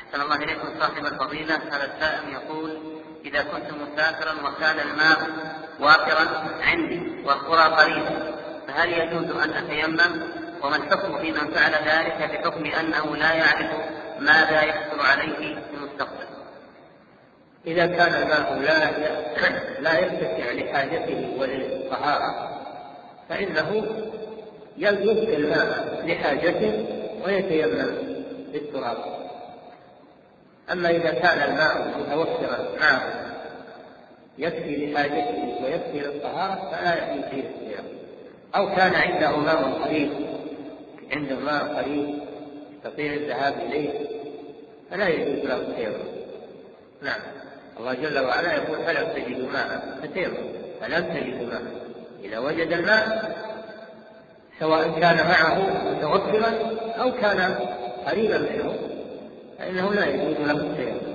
أحسن الله إليكم صاحب الفضيلة. هذا السائل يقول: إذا كنت مسافرا وكان الماء وافرا عندي والقرى قريبة فهل يجوز أن أتيمم؟ وما الحكم في من فعل ذلك بحكم أنه لا يعرف ماذا يحصل عليه في المستقبل؟ إذا كان الماء لا يتسع لحاجته وللطهارة فإنه يلقي الماء لحاجته ويتيمم بالتراب. أما إذا كان الماء متوفرا معه يكفي لحاجته ويكفي للطهارة فلا يجوز التيمم. أو كان عنده ماء قريب يستطيع الذهاب إليه فلا يجوز له التيمم. نعم، الله جل وعلا يقول: فلم تجدوا ماء فتيمموا. فلم تجدوا ماء، إذا وجد الماء سواء كان معه متوفرا أو كان قريبا منه فإنه لا يجوز له التيمم.